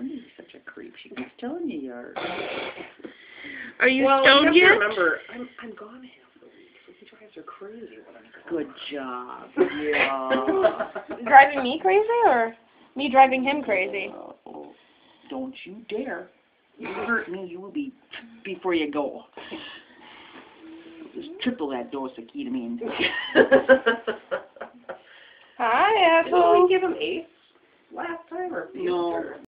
wonder he's such a creep. She keeps telling you you're... Are you stoned yet? Remember, I'm gone half the week, so he drives her crazy when I'm gone. Good job. Yeah. Driving me crazy, or me driving him crazy? Oh, don't you dare. You hurt me, you will be before you go. Just triple that dose of ketamine. Hi, asshole. Did we give him 8 last time, or? No.